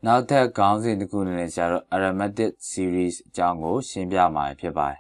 နောက်ထပ်ခေါင်းစဉ်တစ်ခုနဲ့ဆရာတို့ arithmetic series အကြောင်းကိုရှင်းပြမှာဖြစ်ပါတယ်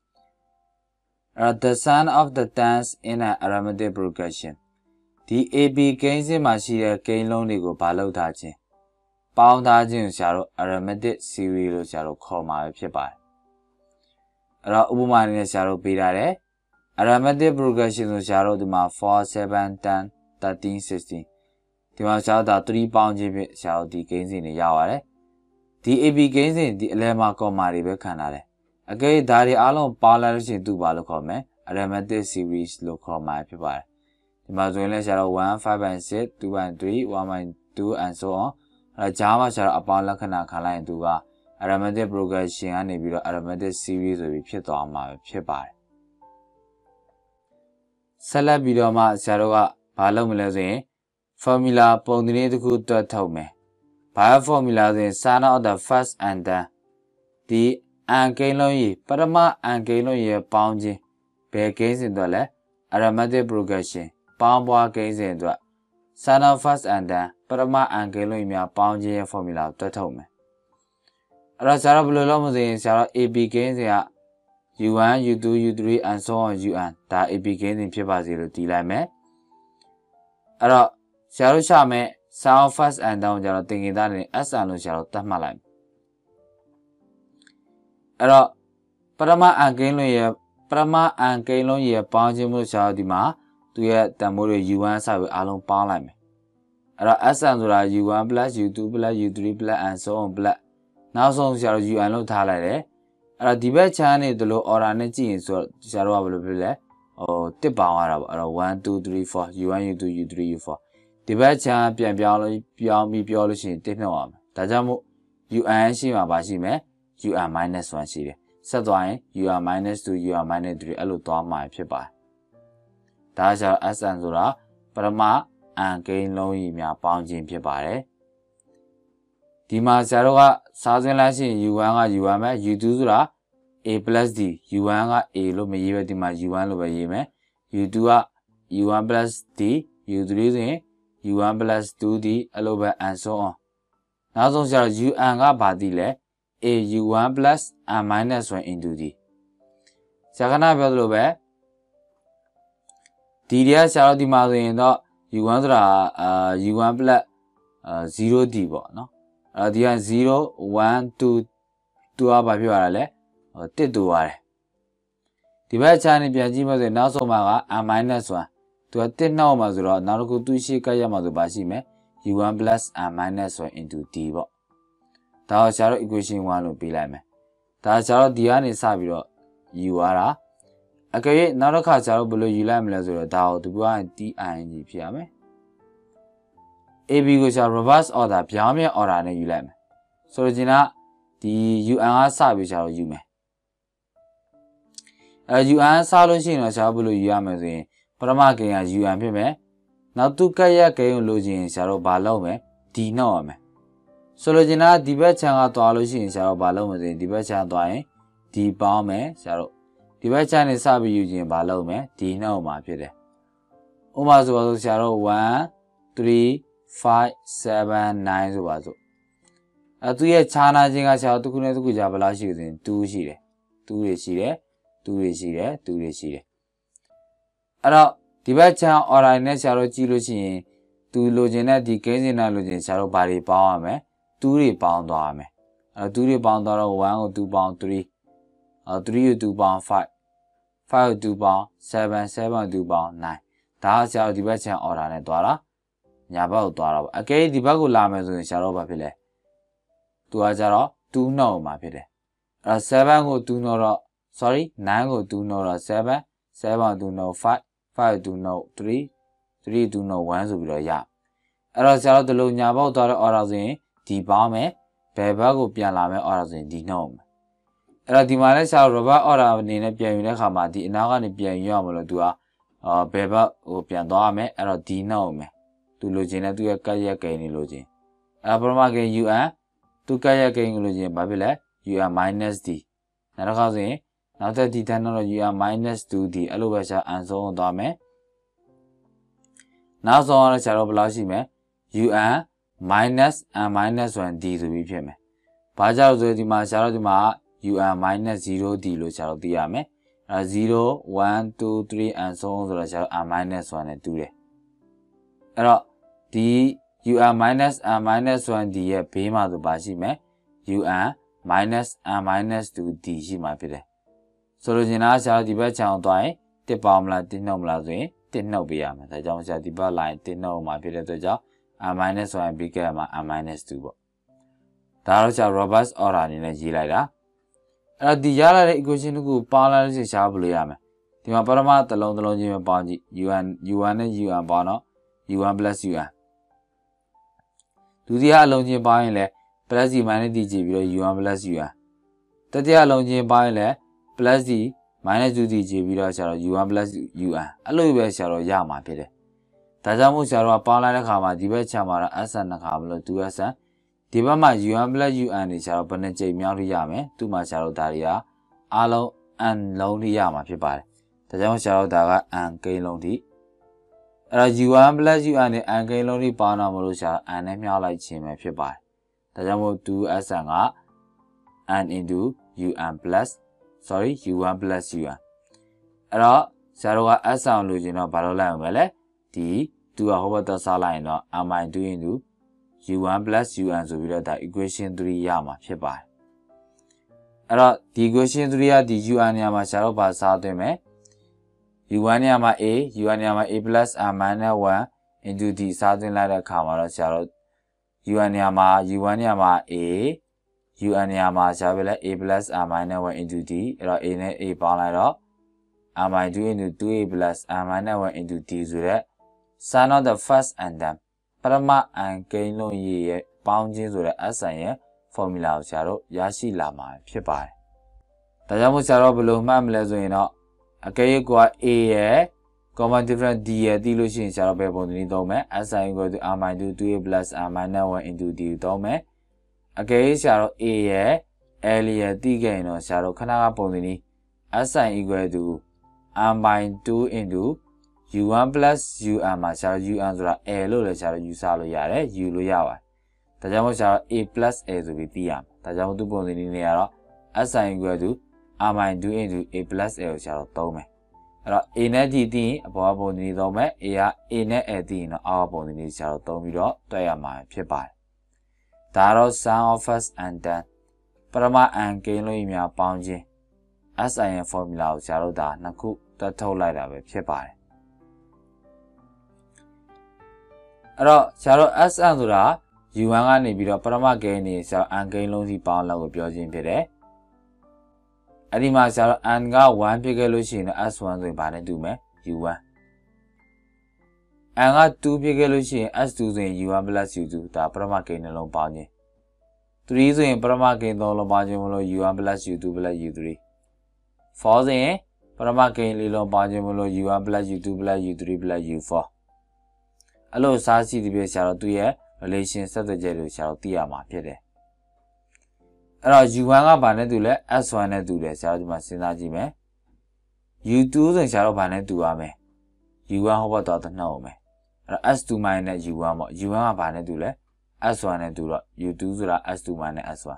။ The sum of the terms in an arithmetic progression ဒီ AB ကိန်းစဉ်မှာရှိတဲ့ကိန်းလုံးတွေကိုဘာလို့ထားခြင်းပေါင်းထားခြင်းကိုဆရာတို့ arithmetic series လို့ဆရာတို့ခေါ်မှာဖြစ်ပါတယ်။အဲ့တော့ဥပမာအနေနဲ့ဆရာတို့ပေးထားတယ် arithmetic progression ဆိုဆရာတို့ဒီမှာ4 7 10 13 16ဒီမှာဆရာတို့3ပေါင်းခြင်းဖြင့်ဆရာတို့ဒီကိန်းစဉ်တွေရပါတယ်။ဒီ AB ကိန်းစဉ်ဒီအလယ်မှာကော်မာတွေပဲခံထားတယ်။အကယ်၍ဒါတွေအားလုံးပေါင်းလိုက်လို့ရှိရင်သူ့ဘာလို့ခေါ်မလဲ arithmetic series လို့ခေါ်မှာဖြစ်ပါတယ်။ဒီမှာဆိုရင်လည်းဆရာတို့1 5/6 2/3 1/2 and so on အဲ့ဒါကြားမှာဆရာတို့အပေါင်းလက္ခဏာခံလိုက်ရင်သူက arithmetic progression ကနေပြီးတော့ arithmetic series ဆိုပြီးဖြစ်သွားမှာဖြစ်ပါတယ်။ဆက်လက်ပြီးတော့မှဆရာတို့ကဘာလုပ်မလဲဆိုရင် formula ပုံသဏ္ဍာန်တစ်ခုတွက်ထုတ်မယ်။ဘာ formula ဆိုရင် sum of the first and then ဒီအန်ကိန်းလုံးကြီးပထမအန်ကိန်းလုံးရဲ့ပေါင်းခြင်းဘယ်ကိန်းစဉ်အတွက်လဲ arithmetic progression ပေါင်းပွားကိန်းစဉ်အတွက် sum of first and then ပထမအန်ကိန်းလုံးကြီးများပေါင်းခြင်းရဲ့ formula ကိုတွက်ထုတ်မယ်။အဲ့တော့ဆရာတို့ဘယ်လိုလုပ်မလဲဆိုရင်ဆရာတို့ AB ကိန်းစဉ်ကU1 U2 U3 and so on UN ဒါ AB ကိန်းစဉ်ဖြစ်ပါစေလို့တည်လိုက်မယ်။အဲ့တော့ဆရာတို့ရှာမယ် sum of first and then ကျတော့သင်္ကေတနဲ့ SN လို့ဆရာတို့သတ်မှတ်လိုက်မယ်။အဲ့တော့ပထမအန်ကိန်းလုံးရဲ့ပေါင်းခြင်းမှုဆရာတို့ဒီမှာသူရဲ့တန်ဖိုးတွေ U1 စပြီးအားလုံးပေါင်းလိုက်မယ်။အဲ့တော့ SN ဆိုတာ U1 U2 U3 and so on နောက်ဆုံးဆရာတို့ UN လို့ထားလိုက်တယ်။အဲ့တော့ဒီဘက်ခြမ်းနေဒီလို order နဲ့ကြည့်ရင်ဆိုတော့ဆရာတို့ကဘယ်လိုဖြစ်လဲတစ်ပေါင်းရတာပေါ့အဲ့တော့1 2 3 4 U1 U2 U3 U4 ဒီဘက်ခြမ်းပြန်ပြောင်းပြီးပြောလို့ရှိရင်တစ်နှုတ်အောင်ဒါကြောင့်မို့ UN ရှိမှာပါရှိမယ် UN -1 ရှိတယ်ဆက်သွားရင် UN -2 UN -3 အဲ့လိုသွားမှာဖြစ်ပါတယ်ဒါကြောင့် SN ဆိုတာပထမအန်ကိန်းလုံးကြီးများပေါင်းခြင်းဖြစ်ပါတယ်ဒီမှာဆရာတို့ကစားသွင်းလိုက်ရှင် U1 က U1 ပဲ U2 ဆိုတာ A + D U1 က A လို့မရေးပဲဒီမှာ U1 လို့ပဲရေးမယ် U2 က U1 + D U3 ဆိုရင်U1 + 2D အဲ့လိုပဲ and so on နောက်ဆုံးဆရာတို့ UN ကဘာတည်လဲ A U1 + n - 1 into D ဆရာကနာပြောသလိုပဲဒီတွေကဆရာတို့ဒီမှာဆိုရင်တော့ U1 ဆိုတာU1 + 0D ပေါ့နော်ဒီက0 1 2 2ကဘာဖြစ်သွားတာလဲတစ်တူရတယ်ဒီဘက်ခြမ်းနေပြန်ကြည့်မှဆိုရင်နောက်ဆုံးမှာက n - 1သူကတစ်နှောက်မှာဆိုတော့နောက်တစ်ခုသူ့ရှိကပ်ရမှာဆိုပါရှိမယ် U1 + n - 1 into D ပေါ့ဒါကိုဆရာတို့ equation 1လို့ပေးလိုက်မယ်ဒါဆရာတို့ဒီကနေစပြီးတော့ယူရတာအကယ်၍နောက်တစ်ခါဆရာတို့ဘယ်လိုယူလိုက်မလဲဆိုတော့ဒါကိုဒီဘက်က TING ဖြစ်ရမယ် AB ကိုဆရာ reverse order ပြောင်းပြန် order နဲ့ယူလိုက်မယ်ဆိုတော့ကျွန်တော်ဒီ UN ကစပြီးဆရာတို့ယူမယ်UN စလို့ရှိရင်တော့ဆရာတို့ဘယ်လိုယူရမလဲဆိုရင်ပထမကိန်းက UN ဖြစ်မယ်နောက်သူကရက်ကိန်းကိုလိုချင်ဆရာတို့ဘာလုပ်မလဲ D နှောက်ရမယ်ဆိုလိုချင်တာဒီဘက်ခြမ်းကသွားလို့ရှိရင်ဆရာတို့ဘာလုပ်မလဲဆိုရင်ဒီဘက်ခြမ်းသွားရင် D ပေါင်းမယ်ဆရာတို့ဒီဘက်ခြမ်းနေစပြီးယူခြင်းဘာလုပ်မလဲ D နှောက်မှာဖြစ်တယ်ဥပမာဆိုပါစို့ဆရာတို့1 3 5 7 9ဆိုပါစို့သူရဲ့ခြားနာခြင်းကဆရာတို့တစ်ခုနဲ့တစ်ခုကြားဘယ်လောက်ရှိလဲဆိုရင်2ရှိတယ်2တွေရှိတယ်2တွေရှိတယ်2တွေရှိတယ်အဲ့တော့ဒီဘက်ခြမ်း order နဲ့ဆရာတို့ကြည့်လို့ရှိရင်သူလိုချင်တဲ့ဒီကိန်းစဉ်နဲ့လိုချင်ဆရာတို့ဘာတွေပေါင်းရမလဲ2တွေပေါင်းသွားရမယ်အဲ့တော့2တွေပေါင်းသွားတော့1ကို2ပေါင်း3 3ကို2ပေါင်း5 5ကို2ပေါင်း7 7ကို2ပေါင်း9ဒါကဆရာတို့ဒီဘက်ခြမ်း order နဲ့သွားတာညာဘက်ကိုသွားတာပေါ့အကယ်ဒီဘက်ကိုလာမယ်ဆိုရင်ဆရာတို့ဘာဖြစ်လဲသူကကြတော့2နှုတ်မှာဖြစ်တယ်အဲ့တော့7ကို2နှုတ်တော့ sorry 9ကို2နှုတ်တော့7 7ကို2နှုတ်5 5ကို2နှုတ်3 3 2နှုတ်1ဆိုပြီးတော့ရအဲ့တော့ဆရာတို့ဒီလိုညာဘက်သွားတဲ့ order ဆိုရင်ဒီပေါင်းမယ်ဘယ်ဘက်ကိုပြန်လာမယ် order ဆိုရင်ဒီနှုတ်မယ်အဲ့တော့ဒီမှာလဲဆရာတို့ reverse order အနေနဲ့ပြန်ယူတဲ့အခါမှာဒီအနောက်ကနေပြန်ယူရမလို့သူကဘယ်ဘက်ကိုပြန်သွားရမယ်အဲ့တော့ဒီနှုတ်မယ်သူလိုချင်တဲ့သူရဲ့ကတ်ရက်ကိန်းနေလိုချင်အဲ့ပထမကိန်း UN သူကတ်ရက်ကိန်းကိုလိုချင်ဘာဖြစ်လဲ UN - D နောက်တစ်ခါဆိုရင်နောက်ထပ်ဒီတန်းတော့ UN - 2D အဲ့လိုပဲဆရာအန်ဆုံးသွားမယ်နောက်ဆုံးရဆရာတို့ဘယ်လောက်ရှိမလဲ UN minus n minus 1 d ဆိုပြီးဖြစ်မယ်။ဘာကြောင့်ဆိုဒီမှာဆရာတို့ဒီမှာ un minus 0 d လို့ဆရာတို့သိရမယ်။အဲ0 1 2 3 and so on ဆိုတော့ဆရာတို့ n minus 1နဲ့တူတယ်။အဲ့တော့ဒီ un minus n minus 1 d ရဲ့ဘေးမှာဆိုပါရှိမယ်။ un minus n minus 2 d ရှိမှာဖြစ်တယ်။ဆိုလိုချင်တာကဆရာတို့ဒီဘက်ခြမ်းအောင်သွားရင်တစ်ပေါင်းမလားတစ်နှုတ်မလားဆိုရင်တစ်နှုတ်ပေးရမယ်။ဒါကြောင့်ဆရာဒီဘက် line တစ်နှုတ်မှာဖြစ်တဲ့အတွက်ကြောင့် n minus 1ပြီးခဲ့မှာ n minus 2ပေါ့။ဒါတော့ဆရာ robust order အနေနဲ့ရေးလိုက်တာ။အဲ့တော့ဒီရလာတဲ့ equation တခုပေါင်းလိုက်လို့ရှားဘယ်လိုရမလဲ။ဒီမှာပထမတစ်လုံးချင်းပဲပေါင်းကြည့် un နဲ့ un ပေါင်းတော့ un plus un ဒုတိယအလုံးချင်းပေါင်းရင်လည်း plus d minus d ကြည့်ပြီးတော့ un plus un တတိယအလုံးချင်းပေါင်းရင်လည်း plus d minus 2d ကြည့်ပြီးတော့ဆရာတော့ un plus un အဲ့လိုပဲဆရာတော့ရမှာဖြစ်တယ်။ဒါကြောင့်မို့ဆရာတို့ကပေါင်းလိုက်တဲ့ခါမှာဒီဘက်ခြမ်းမှာတော့ sn နှစ်ခါမလို့ 2sn ဒီဘက်မှာ un plus un နေဆရာတို့ဘယ်နှကြိမ်မြောက်လို့ရမယ်။သူ့မှာဆရာတို့ဒါတွေကအားလုံး n လုံးထိရမှာဖြစ်ပါတယ်။ဒါကြောင့်ဆရာတို့ဒါက n ကိန်းလုံးထိအဲ့တော့ un plus un နဲ့ n ကိန်းလုံးထိပေါင်းတော့မလို့ဆရာ n နဲ့မြောက်လိုက်ခြင်းပဲဖြစ်ပါတယ်။ဒါကြောင့်မို့ 2sn က n into un plus un plus un အဲ့တော့ဆရာတို့က s အောင်လို့ကျင်တော့ဘာလို့လိုက်အောင်မလဲဒီ2ကဟိုဘက်တော့စားလိုက်ရင်တော့ n-2 into un plus un ဆိုပြီးတော့ဒါ equation 3ရမှာဖြစ်ပါတယ်အဲ့တော့ဒီ equation 3ကဒီ un နေရာမှာဆရာတို့ဘာစားသွင်းမယ် un နေရာမှာ a un နေရာမှာ a plus n minus 1 into d စားသွင်းလိုက်တဲ့အခါမှာတော့ဆရာတို့ un နေရာမှာ un နေရာမှာ a un နေရာမှာဆရာပဲလဲ a plus n minus 1 into d အဲ့တော့ a နဲ့ a ပေါင်းလိုက်တော့ n-2 into 2a plus n minus 1 into d ဆိုတဲ့ sum of the first and then ပထမ n ကိန်းလုံးရဲ့ပေါင်းခြင်းဆိုတဲ့ sn ရဲ့ formula ကိုဆရာတို့ရရှိလာမှာဖြစ်ပါတယ်။ဒါကြောင့်မို့ဆရာတို့ဘယ်လိုမှတ်မလဲဆိုရင်တော့အကယ်၍ကိုက a ရဲ့ common difference d ရဲ့သိလို့ရှိရင်ဆရာတို့ဘယ်ပုံစံလေးသုံးမယ် sn equal to n-2 2a plus n minus 1 into d သုံးမယ်အကယ်၍ဆရာတို့ a ရဲ့ l ရဲ့သိခဲ့ရင်တော့ဆရာတို့ခဏကပုံစံလေး sn equal to n/2 into u1 plus un မှာဆရာတို့ un ဆိုတာ l လို့လည်းဆရာတို့ယူဆလို့ရတယ် u လို့ရပါတယ်ဒါကြောင့်မို့ဆရာတို့ a plus l ဆိုပြီးသိရမယ်ဒါကြောင့်မို့သူ့ပုံစံလေးနေရတော့ sn equal to n/2 into a plus l ကိုဆရာတို့သုံးမယ်အဲ့တော့ a နဲ့ d သိရင်အပေါ်ပုံစံလေးသုံးမယ် a က a နဲ့ l သိရင်တော့အောက်ပုံစံလေးဆရာတို့သုံးပြီးတော့တွက်ရမှာဖြစ်ပါတယ်ဒါတော့ sum of first and then ပထမ n ကိန်းလုံးများပေါင်းခြင်း sn ရဲ့ formula ကိုဆရာတို့ဒါနှစ်ခုတွက်ထုတ်လိုက်တာပဲဖြစ်ပါတယ်အဲ့တော့ဆရာတို့ sn ဆိုတာ u1 ကနေပြီးတော့ပထမကိန်းနေဆရာ n ကိန်းလုံးစီပေါင်းလောက်ကိုပြောခြင်းဖြစ်တယ်အဲ့ဒီမှာဆရာတို့ n က1ဖြစ်ခဲ့လို့ရှိရင်တော့ s1 ဆိုရင်ဘာနဲ့တူမလဲ u1 n က2ဖြစ်ခဲ့လို့ရှိရင် s2 ဆိုရင် u1 plus u2 ဒါပထမကိန်းနှလုံးပေါင်းခြင်း3ဆိုရင်ပထမကိန်း3လုံးပေါင်းခြင်းမလို့ u1 plus u2 plus u3 4ဆိုရင်ပထမကိန်းလေးလုံးပေါင်းခြင်းမလို့ u1 plus u2 plus u3 plus u4 အဲ့လိုစားရှိဒီပြဆရာတို့သူ့ရဲ့ relation ဆက်သွယ်ချက်ကိုဆရာတို့သိရမှာဖြစ်တယ်အဲ့တော့ u1 ကဘာနဲ့တူလဲ s1 နဲ့တူတယ်ဆရာတို့ဒီမှာစဉ်းစားကြည့်မယ် u2 ဆိုရင်ဆရာတို့ဘာနဲ့တူရမလဲ u1 ဟောဘက်တော့တနှုတ်အောင်မယ်အဲ့တော့ s2 minus u1 ပေါ့ u1 ကဘာနဲ့တူလဲ s1 နဲ့တူတော့ u2 ဆိုတာ s2 minus s1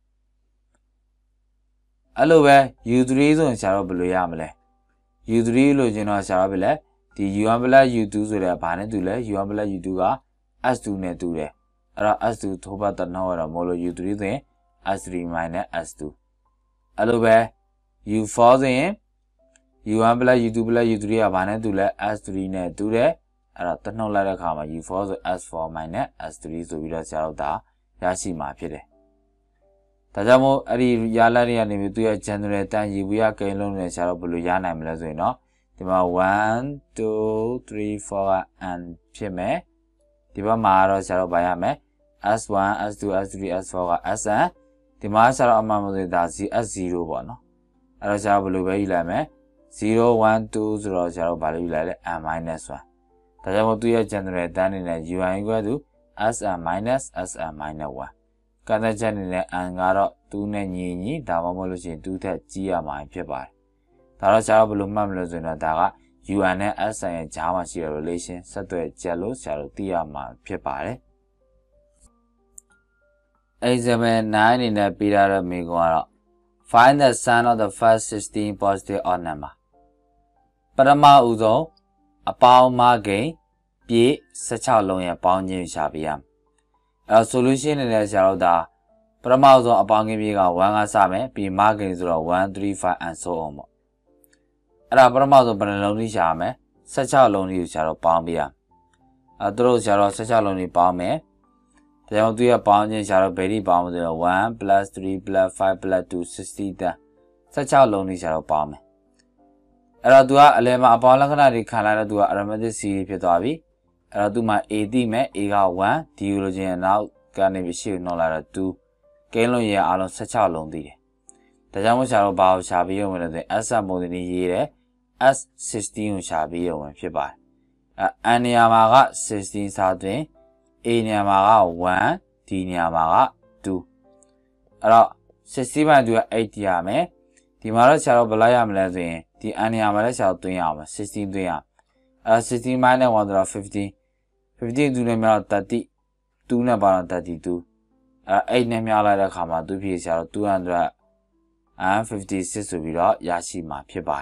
အဲ့လိုပဲ u3 ဆိုရင်ဆရာတို့ဘယ်လိုရမလဲ u3 လို့ကျင်တော့ဆရာတို့ပဲလေဒီ u1 plus u2 ဆိုတဲ့ဘာနဲ့တူလဲ u1 plus u2 က s2 နဲ့တူတယ်အဲ့တော့ s2 ထိုးပတ်တနှောရတော့မလို့ u3 ဆိုရင် s3 minus s2 အဲ့လိုပဲ u4 ဆိုရင် u1 plus u2 plus u3 ကဘာနဲ့တူလဲ s3 နဲ့တူတယ်အဲ့တော့တနှုတ်လိုက်တဲ့အခါမှာ u4 ဆို s4 minus s3 ဆိုပြီးတော့ဆရာတို့ဒါရရှိမှာဖြစ်တယ်ဒါကြောင့်မို့အဲ့ဒီရလာတွေကနေပြီးသူရဲ့ general တန်ရေဝေးရကိန်းလုံးနဲ့ဆရာတို့ဘယ်လိုရနိုင်မလဲဆိုရင်တော့ဒီမှာ1 2 3 4က n ဖြစ်မယ်ဒီဘက်မှာတော့ဆရာတို့ဗာရမယ် s1 s2 s3 s4 က sn ဒီမှာဆရာတို့အမှန်မဆိုဒါ s0 ပေါ့နော်အဲ့တော့ဆရာတို့ဘယ်လိုပဲယူလိုက်မယ်0 1 2ဆိုတော့ဆရာတို့ဗာလို့ယူလိုက်လဲ n minus 1ဒါကြောင့်မို့သူရဲ့ general တန်အနေနဲ့ u1 equal to sn minus sn minus 1ကန့်သက်ချက်အနေနဲ့ n ကတော့2နဲ့ညီညီဒါမှမဟုတ်လို့ရှိရင်2ထက်ကြီးရမှာဖြစ်ပါတယ်ဒါတော့ဆရာတို့ဘယ်လိုမှတ်မလို့ဆိုရင်တော့ဒါက un နဲ့ sn ရဲ့ကြားမှာရှိတဲ့ relation ဆက်သွယ်ချက်လို့ဆရာတို့သိရမှာဖြစ်ပါတယ် Example 9 in the period Miguaro. Find the sum of the first 16 positive odd number. Parama Uzo, a pound margin, P, such a long a pound in Shabiam. A solution in the Sharoda. Parama Uzo, a pound in Biga, 1 asame, P margin 0, 1, 3, 5, and so on. Parama Uzo, Banaloni Shame, such a long use Sharo pound Bia. A throw Sharo, such a lonely pound me. The idea pound in Sharo Betty pound 1 plus 3 plus 5 plus 2, 60. Such a lonely Sharo pound. Eradua Alema Apolacana Canada to Aramedi City Petavi, Eraduma AD me Ega 1, Theology and now Carnivishi no lara 2, Kalo ye alon such a long day. The Jamusharo Bao Shabio when the Asa Modini Yere, as 16 Shabio when Fibai. Anyamaga 16 Saturday, Anyamaga 1, Tiniamaga 2. Ara 60 to 8 yame, the Maracharo Balayam Lazin. The Anyamara shall 16 to 16 minus 150. 15 to the 30, 2 number 32. 8 Namala Kama, 2 piece 256 to be Yashima Pibai.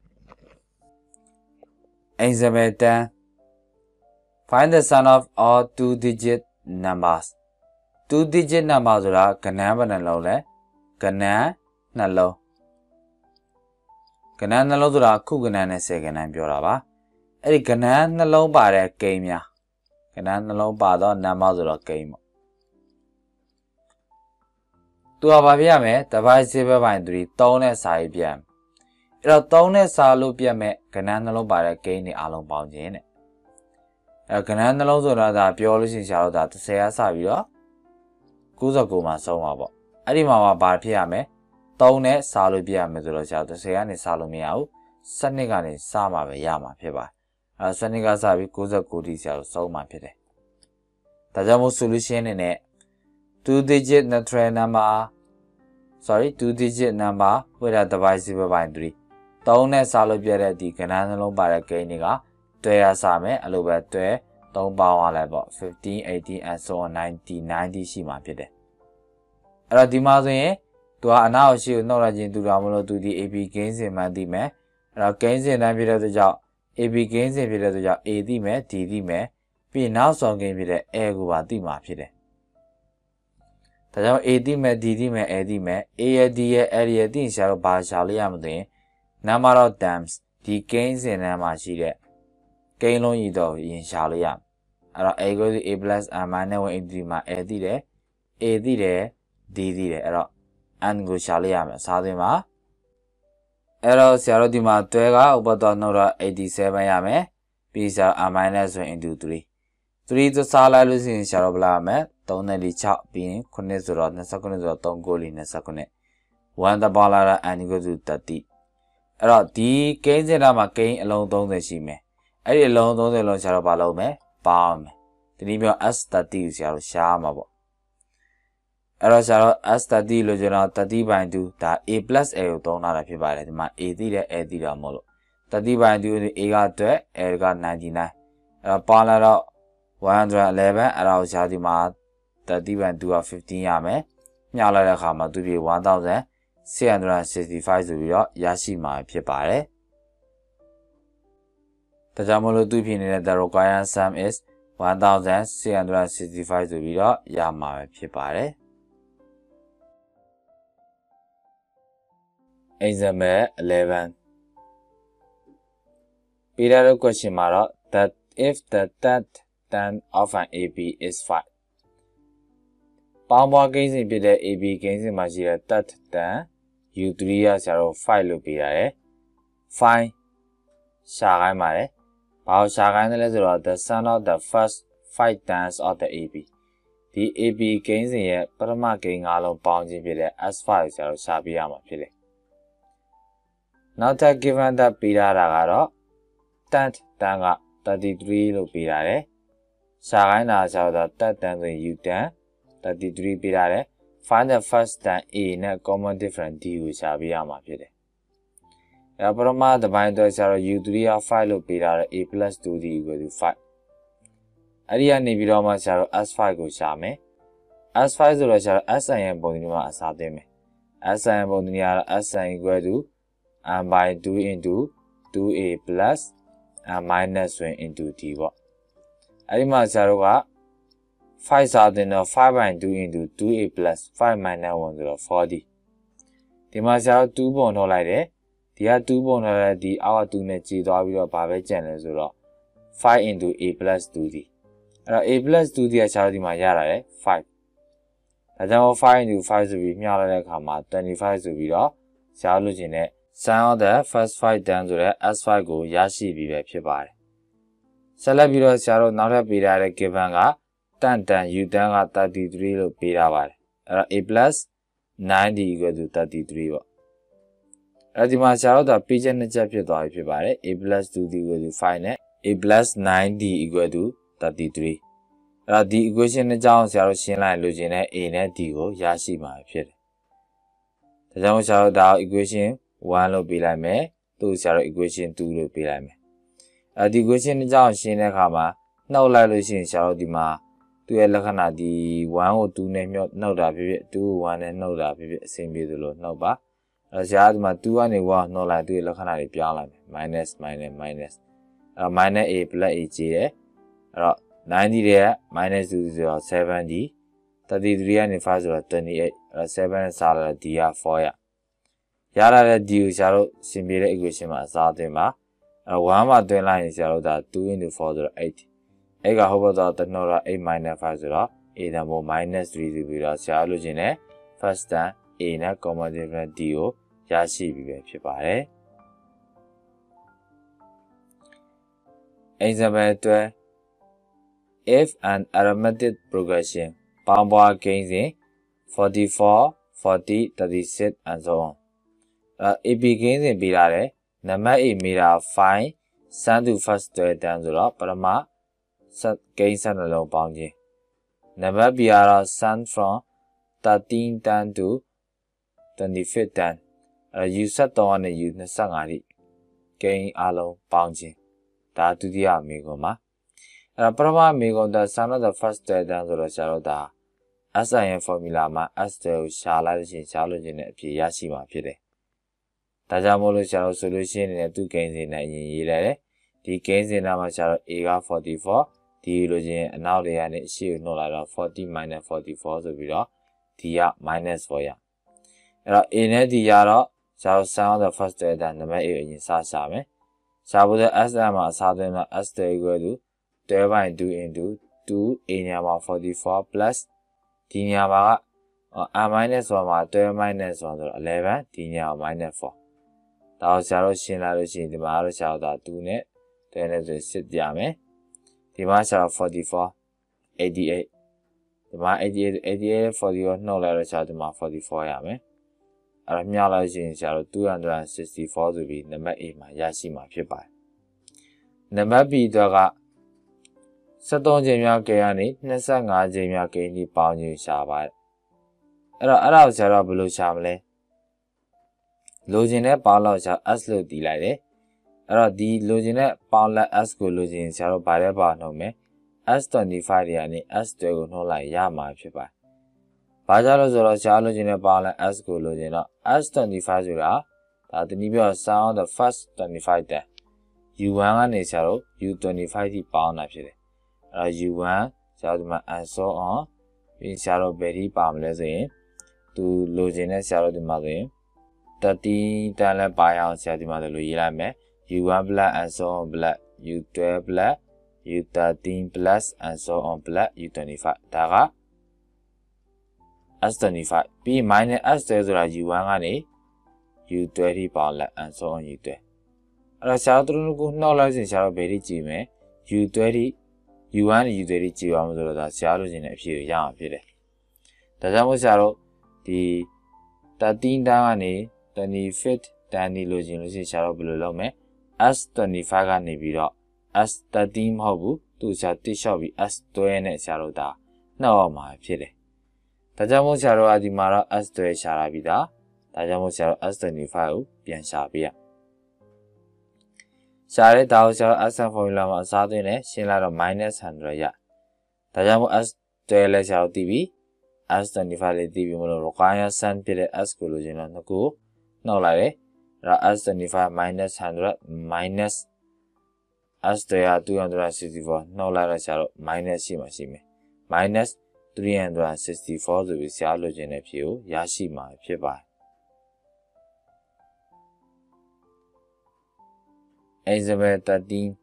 Example 10. Find the sum of all 2-digit numbers. 2-digit numbers are Kanaba Nalole, Kana Nalo. Canan the Lodra Kugan and second and Purava. Eric Canan the low bar came ya. Canan the low bar on Namazura came. To Abaviame, the vice bindery, tone side piam. It a tone salupiame, Canan the low bar came the alum bound in it. A Canan the Lodra that purely in shadow that say a savio. Kuzakuma so mabo. Adimama bar piame. Tone Salubia Medulaja to say any Salumiao, Sanigani Sama Yama Piba, a Saniga Savi Kuza Kudisia so my pity. Tajamu solution in it 2-digit natural number 2-digit number without the vice bindery. Tone Salubia di Cananalo Baracaniga, Toya Same, Alubert, Don Bawa level 15, 18, and so on 90 Shima pity. Radimaze. To now she knowledge into Ramulo to the AP gains in Mandime, Rakens and Navida the job, AP gains in Villa the job, AD me, TD me, be now song game with the Egua Dima Pide. The AD me, DD me, AD me, AD area din shall by Shaliam de, number of dams, the gains in Amashide, Gailon Ido in Shaliam. Ara ego the A plus and Mano in Dima AD de, DD error. And go Shaliam, Sadima Error Sarodima Twega, Ubadonora 87 Yame, Pisa a minus into 3. 3 to Sala losing Sharoblame, Tonelli chop being Connesura, Nasacone, Tongoli, Nasacone. 1 the Ballara and go to 30. Error D, Kainzama Kain alone don't the shime. I alone don't the Sharobalome, Palm. The name of us 30 Shamabo. Erosaro as 30 Logena 30 by 2 that A plus A don't not appear my 80 molo. 30 by 2 the Ega to Erga 99. A Palaro 111 around Shadima 30 by 2 of 15 Yame. Nyala Hama to be 1665 to be Yashima Piepare. The Jamolo to be in the required sum is 1665 to be Yama Piepare. Example 11. Periodic question mark that if the tan of an AB is 5. Palm gains in the AB gains in Majira that tan U3 5 lupira. Fine Shagai Mare. Pao Shagai the sum of the first 5 tans of the AB. The AB gains in a Parama gain alone bounds in the S5 Shabiama Pile. Now that given the Piragaro, tant tanga 33 lupirare, Sagaina shall the tan U10, 33 pirare, find the first tan in a common different D Shabiama Pide. Abrama the binder shall U3 of 5 lupirare A plus 2D equal to 5. Aria Nibiroma shall as 5 go shame, S5 ဆိုတော့ဆရာတို့ SN ရဲ့ပုံသဏ္ဍာန်မှာအစားသွင်းမယ် SN ပုံသဏ္ဍာန်ကတော့ SN equal to n by 2 into 2a plus n minus 1 into d ပေါ့အဲ့ဒီမှာဆရာတို့က5စားသွင်းတော့5 by 2 into 2a plus 5 minus 1ဆိုတော့ 40ဒီမှာဆရာတို့2ပုံထုတ်လိုက်တယ်ဒီက2ပုံထုတ်လိုက်ဒီအောက်က2နဲ့ကြည်သွားပြီးတော့ဘာပဲကျန်လဲဆိုတော့5 into a plus 2d အဲ့တော့ a plus 2d ကဆရာတို့ဒီမှာရတာလေ5ဒါကြောင့်5 into 5ဆိုပြီးမျှလိုက်တဲ့အခါမှာ25ဆိုပြီးတော့ဆရာတို့လိုချင်တဲ့ sin of the first 5 term ဆိုတဲ့ s5 ကိုရရှိပြီးပဲဖြစ်ပါတယ်ဆက်လက်ပြီးတော့ဆရာတို့နောက်ထပ်ပေးထားတဲ့ given ကတန်u တန်က33လို့ပေးထားပါတယ်အဲ့တော့ a plus 9d equal to 33ပေါ့အဲ့ဒီမှာဆရာတို့ကပေးချက်နှစ်ချက်ဖြစ်သွားပြီဖြစ်ပါတယ် a plus 2d equal to 5နဲ့ a plus 9d equal to 33အဲ့တော့ဒီ equation နှစ်ကြောင်းဆရာတို့ရှင်းလိုက်လို့ခြင်းနဲ့ a နဲ့ d ကိုရရှိမှာဖြစ်တယ်ဒါကြောင့်ဆရာတို့ဒါကို equation 1လို့ပေးလိုက်မယ်သူ့ဆရာတို့ equation 2လို့ပေးလိုက်မယ်အဲ့ဒီ equation နှစ်ကြောင်းရှင်းတဲ့အခါမှာနှုတ်လိုက်လို့ရှိရင်ဆရာတို့ဒီမှာသူ့ရဲ့လက္ခဏာဒီ1ကို2နဲ့နှုတ်တာဖြစ်ဖြစ်2ကို1နဲ့နှုတ်တာဖြစ်ဖြစ်အဆင်ပြေသလိုနှုတ်ပါအဲ့ဆရာဒီမှာ2ကနေ1နှုတ်လိုက်သူ့ရဲ့လက္ခဏာတွေပြောင်းလိုက်မယ် minus minus minus အဲ့ minus a plus a ကြီးတယ်အဲ့တော့90တဲ့ minus 2ဆိုတော့70 33ကနေ5ဆိုတော့28အဲ့7နဲ့စားလာတော့ d က4ရလာတဲ့ d ကိုဆရာတို့ရှင်းပြတဲ့ equation မှာအစားသွင်းပါအဲ့1မှာသွင်းလိုက်ရင်ဆရာတို့ဒါ2 into 4ဆိုတော့8အဲ့ကဟုတ်ပါတော့တနှုတ်တော့8 minus 5ဆိုတော့ a တန်ဖို့ minus 3ဆိုပြီးတော့ဆရာတို့လိုချင်တဲ့ first term a နဲ့ common difference d ကိုရရှိပြီပဲဖြစ်ပါတယ် example 12 if an arithmetic progression ပေါင်းပွားကိန်းစဉ်44 40 36 and so on AP ကိန်းစဉ်ပေးထားတယ်နံပါတ် A မိတာ find sum to first 12 term ဆိုတော့ပထမကိန်း12လုံးပေါင်းခြင်းနံပါတ် B ကတော့ sum from 13 term to 25 term U 73ကနေ U 25ထိကိန်းအလုံးပေါင်းခြင်းဒါဒုတိယမေးခွန်းပါပထမမေးခွန်းဒါ sum of the first 12 term ဆိုတော့ဆရာတို့ဒါ SI ရဲ့ formula မှာ S12 ကိုရှာလိုက်လို့ရှိရင်ရှာလို့ခြင်းနဲ့အဖြေရရှိမှာဖြစ်တယ်ဒါကြောင့်မို့လို့ဆရာတို့ solution အနေနဲ့သူ့ကိန်းစဉ်နဲ့အရင်ရေးလိုက်တယ်ဒီကိန်းစဉ်နာမှာဆရာတို့ A က44ဒီလိုချင်းအနောက်တွေကနေအရှိကိုနှုတ်လိုက်တော့40 minus 44ဆိုပြီးတော့ D က minus 4ရအဲ့တော့ A နဲ့ D ရတော့ဆရာတို့ sum of the first 12 term နံပါတ် A ကိုအရင်စရှာမယ်ရှာဖို့တဲ့ SM မှာအစားသွင်းတော့ S12 equal to 12 by 2 into 2 A ညာမှာ44 plus ဒီညာမှာကn minus 1မှာ12 minus 1ဆိုတော့11ဒီညာမှာ minus 4ဒါကိုဆရာတို့ရှင်းလိုက်လို့ရှိရင်ဒီမှာတော့ဆရာတို့ဒါ2နဲ့12နဲ့ဆိုစစ်ပြမယ်ဒီမှာဆရာတို့44 88ဒီမှာ88 44နှုတ်လိုက်တော့ဆရာတို့ဒီမှာ44ရမယ်အဲ့တော့မြောက်လိုက်ရင်ဆရာတို့264ဆိုပြီးနံပါတ် A မှာရရှိမှာဖြစ်ပါတယ်နံပါတ် B တော့က73ချိန်မြောက်ကိန်းကနေ25ချိန်မြောက်ကိန်းဒီပေါင်းခြင်းရှာပါတယ်အဲ့တော့အဲ့ဒါကိုဆရာတို့ဘယ်လိုရှာမလဲလိုချင်တဲ့ပေါင်းလောက်ရှာ S လို့တည်လိုက်တယ်အဲ့တော့ဒီလိုချင်တဲ့ပေါင်းလက် S ကိုလိုချင်ဆရာတို့ဗာတဲ့ပါနှုတ်မယ် S25 တွေကနေ S12 ကိုနှုတ်လိုက်ရမှာဖြစ်ပါတယ်ဘာကြောင့်လဲဆိုတော့ဆရာလိုချင်တဲ့ပေါင်းလက် S ကိုလိုချင်တော့ S25 ဆိုတာဒါတနည်းပြော sum of the first 25 term U1 ကနေဆရာတို့ U25 ထိပေါင်းတာဖြစ်တယ်အဲ့တော့ U1 ဆရာတို့ဒီမှာ and so on ပြီးဆရာတို့ဘယ်ထိပါမလဲဆိုရင်သူလိုချင်တဲ့ဆရာတို့ဒီမှာဆိုရင်13 တန်းလဲပါအောင်ဆရာဒီမှာဆိုလို့ရေးလိုက်မယ် U1 plus and so on plus U12 plus U13 plus and so on plus U25 ဒါက S25 ပြီး minus S12 ဆိုတာ U1 ကနေ U12 ထိပေါင်းလက် and so on U12 အဲ့တော့ဆရာတို့တို့ကိုနှောက်လိုက်ရင်ဆရာတို့ဘယ်ထိကြည့်မယ် U12 ထိ U1 နဲ့ U12 ထိကြည့်အောင်ဆိုတော့ဒါဆရာတို့ချင်းနဲ့အဖြေကိုရအောင်ဖြစ်တယ်ဒါကြောင့်မို့ဆရာတို့ဒီ13 တန်းကနေ25 တန်းဒီလိုချင်လို့ရှိရင်ဆရာတို့ဘယ်လိုလုပ်မလဲ S25 ကနေပြီးတော့ S13 မဟုတ်ဘူးသူဆရာတိလျှော့ပြီး S12 နဲ့ဆရာတို့ဒါနှောက်အောင်မှာဖြစ်တယ်ဒါကြောင့်မို့ဆရာတို့အဒီမှာတော့ S12 ရှာလာပြီးသားဒါကြောင့်မို့ဆရာတို့ S25 ကိုပြန်ရှာပေးရရှာတဲ့ဒါကိုဆရာတို့ S1 formula မှာအစားသွင်းတယ်ရှင်းလိုက်တော့ -100 ရဒါကြောင့်မို့ S12 လဲဆရာတို့သိပြီ S25 လေးတည်ပြီးမလို့ require sum ဖြစ်တဲ့ S ကိုလိုချင်တော့နှစ်ခုနှုတ်လိုက်တယ်အဲ့ဒါ S25 minus 100 minus S 264နှုတ်လိုက်တော့ဆရာတို့ minus ရှိမှရှိမယ် minus 364ဆိုပြီးဆရာလိုချင်တဲ့ဖြေကိုရရှိမှာဖြစ်ပါတယ် Example 13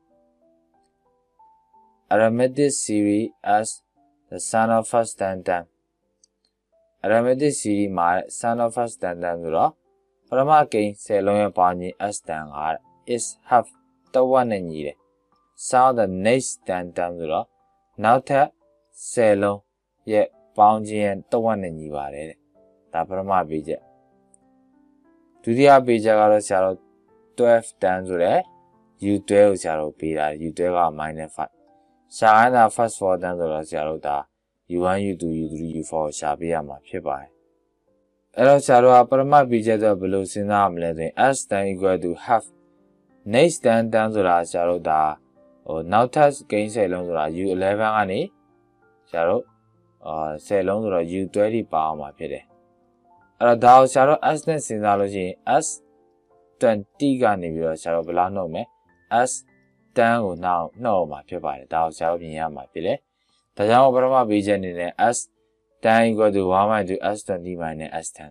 Arithmetic series as the sum of first and term Arithmetic series မှာ sum of first and term ဆိုတော့ပထမကိန်း10လုံးရဲ့ပေါင်းခြင်း S တန်က is half တဝက်နဲ့ညီတယ် sum of the next and term ဆိုတော့နောက်ထပ်10လုံးရဲ့ပေါင်းခြင်းတဝက်နဲ့ညီပါတယ်တဲ့ဒါပထမပေးချက်ဒုတိယပေးချက်ကတော့ဆရာတို့12 term ဆိုတဲ့ U12 ကိုဆရာတို့ပေးတာ U12 က -5 ရှာခိုင်းတာ first 4 term ဆိုတော့ဆရာတို့ဒါ U1 U2 U3 U4 ကိုရှာပေးရမှာဖြစ်ပါတယ်အဲ့တော့ဆရာတို့ကပထမပေးချက်ဆိုဘယ်လိုစဉ်းစားရမလဲဆိုရင် S tan equal to half next tan ဆိုတာဆရာတို့ဒါနောက်ထပ်ကိန်း10လုံးဆိုတာ U11 ကနေဆရာတို့10လုံးဆိုတော့ U20 ပါအောင်မှာဖြစ်တယ်အဲ့တော့ဒါကိုဆရာတို့ S နဲ့စဉ်းစားလို့ရှိရင် S20 ကနေပြီးတော့ဆရာတို့ဘယ်လောက်နှုတ်မလဲ S10 ကိုနှုတ်အောင်မှာဖြစ်ပါတယ်ဒါကိုဆရာတို့ပြင်ရမှာဖြစ်တယ်ဒါကြောင့်ပထမပေးချက်အနေနဲ့ S10 equal to 1 minus S20 minus S10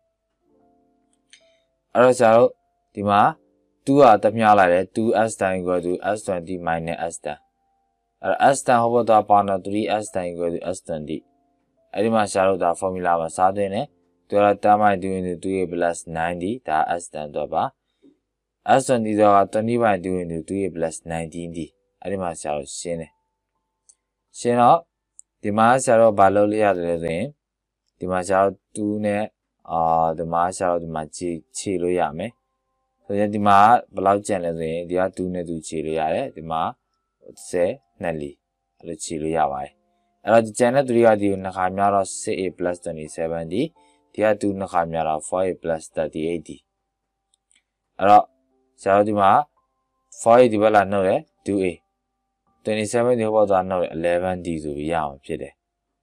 အဲ့တော့ဆရာတို့ဒီမှာ2ကတမျှလိုက်တယ် 2S10 equal to S20 minus S10 အဲ့တော့ S10 ဟောပေါ်သွားပါတော့ 3S10 equal to S20 အဲ့ဒီမှာဆရာတို့ဒါ formula မှာစားသွင်းတယ်သူက10 by 2 into 2a plus 90ဒါ S10 တော့ပါ S20 တော့20 by 2 into 2a plus 19d အဲ့ဒီမှာဆရာတို့ရှင်းတယ်ရှင်းတော့ဒီမှာဆရာတို့ဘာလုပ်လို့ရတယ်လဲဆိုရင်ဒီမှာဆရာတို့2နဲ့ဒီမှာဆရာတို့ဒီမှာခြေလို့ရမယ်ဆိုရင်ဒီမှာဘယ်လောက်ကျန်လဲဆိုရင်ဒီက2နဲ့2ခြေလို့ရတယ်ဒီမှာ10နဲ့4အဲ့လိုခြေလို့ရပါတယ်အဲ့တော့ကျန်တဲ့3ကဒီကိုနှစ်ခါများတော့ 6a plus 27d ဒီက2နှစ်ခါများတော့ 4a plus 38d အဲ့တော့ဆရာတို့ဒီမှာ 4a ဒီဘက်လာနှုတ်ရ 2a 27ဒီဘက်သွားနှုတ်ရ 11d ဆိုပြီးရအောင်ဖြစ်တယ်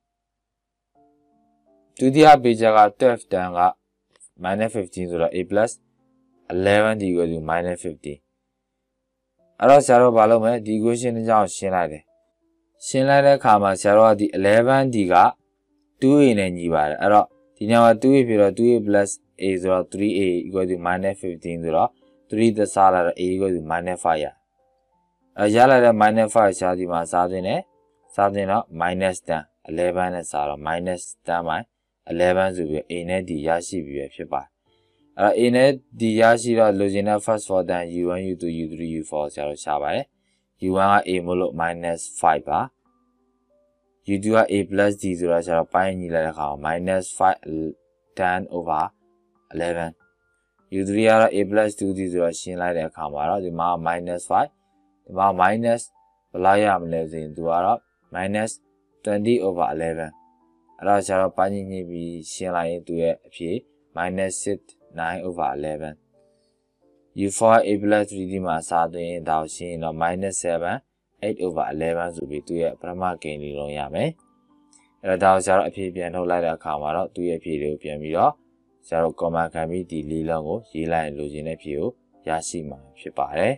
ဒုတိယပေးချက်က12တန်က -15ဆိုတော့ a plus 11d equal to -15အဲ့တော့ဆရာတို့ဘာလုပ်မလဲဒီ equation အကြောင်းရှင်းလိုက်တယ်ရှင်းလိုက်တဲ့အခါမှာဆရာတို့ကဒီ 11d က 2a နဲ့ညီပါတယ်အဲ့တော့ဒီညမှာ 2a ဖြစ်တော့ 2a plus a ဆိုတော့ 3a equal to -15ဆိုတော့3သက်စားလာတော့ a equal to -5 ရရလာတဲ့ -5 ရှားဒီမှာစားသွင်းတယ်စားသွင်းတော့ -10 11နဲ့စားတော့ -10 by 11ဆိုပြီး a နဲ့ d ရရှိပြီပဲဖြစ်ပါတယ်အဲ့တော့ a နဲ့ d ရရှိတော့လိုချင်တဲ့ first four term U1 U2 U3 U4 ဆရာတို့ရှာပါတယ် U1 က a မို့လို့ -5 ပါ U2 က a plus d ဆိုတော့ဆရာတို့ပိုင်းညီလိုက်တဲ့အခါမှာ -5 10 over 11 U3 ကတော့ a plus 2d ဆိုတော့ရှင်းလိုက်တဲ့အခါမှာတော့ဒီမှာ -5 ဒီမှာ minus ဘယ်လောက်ရမလဲဆိုရင်သူကတော့ -20 over 11အဲ့တော့ဆရာတို့ပိုင်းညီပြီးရှင်းလိုက်ရင်သူရဲ့အဖြေ -6 9 over 11 U4 a plus 3d မှာစားသွင်းရင်ဒါကိုရှင်းရင်တော့ -7 8 over 11ဆိုပြီးသူရဲ့ပထမကိန်းလေးလုံးရမယ်အဲ့တော့ဒါကိုဆရာတို့အဖြေပြန်ထုတ်လိုက်တဲ့အခါမှာတော့သူရဲ့အဖြေလေးကိုပြန်ပြီးတော့ဆရာတို့ comment ခံပြီးဒီလေးလုံးကိုရေးလိုက်ရင်လိုချင်တဲ့ဖြေကိုရရှိမှာဖြစ်ပါတယ်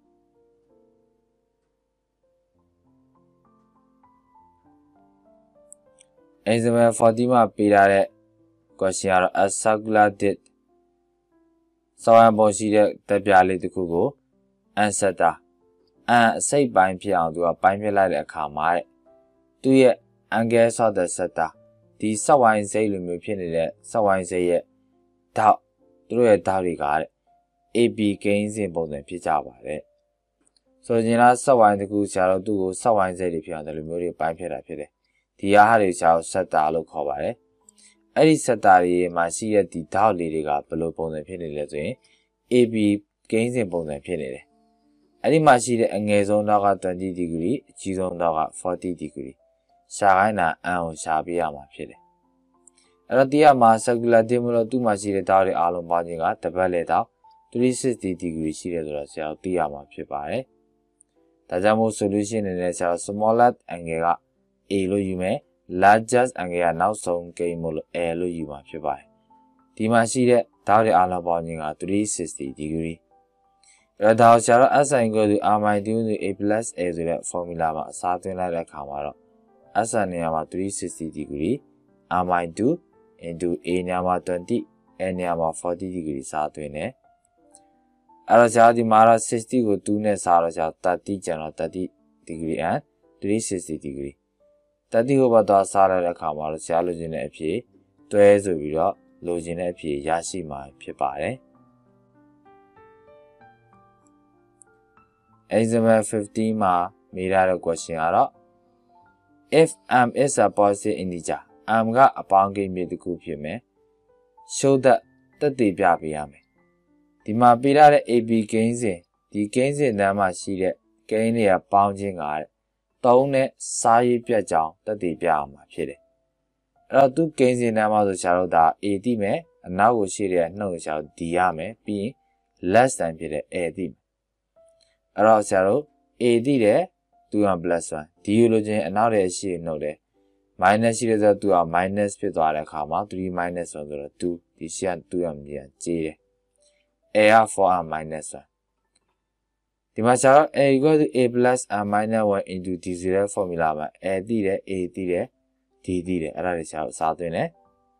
Example 40မှာပေးထားတဲ့ question ကတော့ a circular disc စောင်းပုံရှိတဲ့တက်ပြလေးတစ်ခုကို answer အစိတ်ပိုင်းဖြစ်အောင်သူကပိုင်းပြလိုက်တဲ့အခါမှာသူ့ရဲ့ angle of the sector ဒီစက်ဝိုင်းစိတ်လိုမျိုးဖြစ်နေတဲ့စက်ဝိုင်းစိတ်ရဲ့ဓာတ်သူတို့ရဲ့ဓာတ်တွေကတဲ့ AB ကိန်းစဉ်ပုံစံဖြစ်ကြပါတယ်ဆိုရင်လားစက်ဝိုင်းတစ်ခုဆရာတို့သူ့ကိုစက်ဝိုင်းစိတ်တွေဖြစ်အောင်ဒီလိုမျိုးတွေပိုင်းဖြစ်တာဖြစ်တယ်ဒီအားတွေဆရာတို့ sector လို့ခေါ်ပါတယ်အဲ့ဒီ sector တွေမှာရှိတဲ့ဒီဓာတ်လေးတွေကဘယ်လိုပုံစံဖြစ်နေလဲဆိုရင် AB ကိန်းစဉ်ပုံစံဖြစ်နေတယ်အဲ့ဒီမှာရှိတဲ့အငယ်ဆုံးဓာတ်က20 degree အကြီးဆုံးဓာတ်က40 degree ရှာခိုင်းတာအန်ကိုရှာပေးရမှာဖြစ်တယ်အဲ့တော့ဒီကမှာ circular disc မလို့သူ့မှာရှိတဲ့ဓာတ်တွေအားလုံးပေါင်းခြင်းကတပတ်လေတော့360 degree ရှိတယ်ဆိုတော့ဆရာတို့သိရမှာဖြစ်ပါတယ်ဒါကြောင့်မို့ solution အနေနဲ့ဆရာတို့ smallest angle က A လို့ယူမယ် largest အငယ်ကနောက်ဆုံးကိန်းမို့လို့ L လို့ယူမှာဖြစ်ပါတယ်ဒီမှာရှိတဲ့ဓာတ်တွေအားလုံးပေါင်းခြင်းက360 degree အဲ့တော့ဒါကိုဆရာတို့ s sin equal to r minus 2 a plus a ဆိုတဲ့ formula မှာအစားသွင်းလိုက်တဲ့အခါမှာတော့ s နေရာမှာ360 degree r minus 2 into a နေရာမှာ20 a နေရာမှာ40 degree စားသွင်းတယ်အဲ့တော့ဆရာဒီမှာတော့60ကို2နဲ့စားတော့ဆရာ30ကျန်တော့30 degree and 360 degree 30ဟိုဘက်တော့စားလိုက်တဲ့အခါမှာတော့ဆရာလိုချင်တဲ့အဖြေတွဲဆိုပြီးတော့လိုချင်တဲ့အဖြေရရှိမှာဖြစ်ပါတယ် Example 15 မှာမေးထားတဲ့ question ကတော့ if m is a positive integer m ကအပေါင်းကိန်းမြေတစ်ခုဖြစ်မယ် show that သက်သေပြပေးရမယ်ဒီမှာပေးထားတဲ့ AB ကိန်းစဉ်ဒီကိန်းစဉ်တန်းမှာရှိတဲ့ကိန်းတွေကပေါင်းခြင်းကတဲ့3နဲ့စားရေးပြတ်ကြောင်းသက်သေပြအောင်မှာဖြစ်တယ်အဲ့တော့သူကိန်းစဉ်တန်းမှာဆိုဆရာတို့ဒါ A တိမယ်အနောက်ကိုရှိတဲ့နှုတ်ကိုဆရာတို့ D ရမယ်ပြီးရင် less than ဖြစ်တဲ့ A တိမယ်အဲ့တော့ဆရာတို့ A တိတယ်သူက plus 1 D ကိုလိုချင်အနောက်ရဲ့ရှိနှုတ်တယ် minus ရှိတဲ့ဆိုတော့သူက minus ဖြစ်သွားတဲ့အခါမှာ3 minus 1ဆိုတော့2ဒီရှိက2ရမြည်ကြေးတယ် A က 4r minus 1ဒီမှာဆရာတို့ A equal to A plus r minus 1 into D ဆိုတဲ့ formula မှာ A တိတယ် A တိတယ် D တိတယ်အဲ့ဒါတွေဆရာတို့စားသွင်းတယ်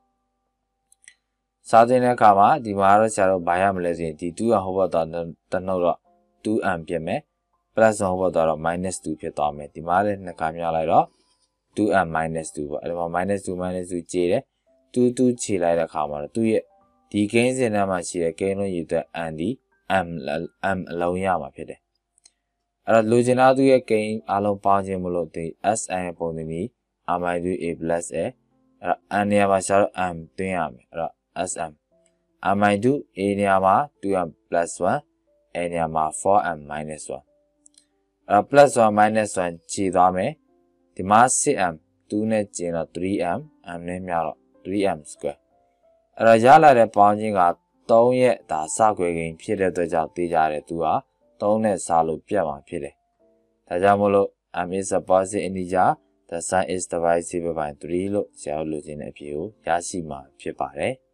စားသွင်းတဲ့အခါမှာဒီမှာတော့ဆရာတို့ဘာရမလဲဆိုရင်ဒီ2ကဟိုဘက်တော့တနှုတ်တော့ 2m ဖြစ်မယ် plus 1ဟိုဘက်တော့ minus 2ဖြစ်သွားမယ်ဒီမှာလည်းနှစ်ခါမြောက်လိုက်တော့ 2m minus 2ပေါ့အဲ့ဒါမှာ minus 2 ကြေးတယ်2 ခြေလိုက်တဲ့အခါမှာတော့သူ့ရဲ့ဒီကိန်းစဉ်ထဲမှာရှိတဲ့ကိန်းလုံးရည်အတွက် n ဒီ m အလုံးရမှာဖြစ်တယ်အဲ့တော့လိုချင်တာသူ့ရဲ့ကိန်းအလုံးပေါင်းခြင်းမလို့ဒီ sn ရဲ့ပုံသဏ္ဍာန် r minus a plus a အဲ့တော့ n နေရာမှာဆရာတို့ m သွင်းရမယ်အဲ့တော့ sm r minus a နေရာမှာ 2m plus 1 a နေရာမှာ 4m minus 1အဲ့တော့ plus 1 minus 1ခြေသွားမယ်ဒီမှာ 6m 2နဲ့ကျင်တော့ 3m m နဲ့မြောက်တော့ 3m square အဲ့တော့ရလာတဲ့ပေါင်းခြင်းက3ရဲ့ဒါစခွဲကိန်းဖြစ်တဲ့အတွက်ကြောင့်သိကြတယ်သူက3နဲ့စားလို့ပြတ်မှာဖြစ်တယ်ဒါကြောင့်မို့လို့ m is a positive integer the sign is divisible by 3လို့ဆရာတို့လိုချင်တဲ့အဖြေကိုရရှိမှာဖြစ်ပါတယ်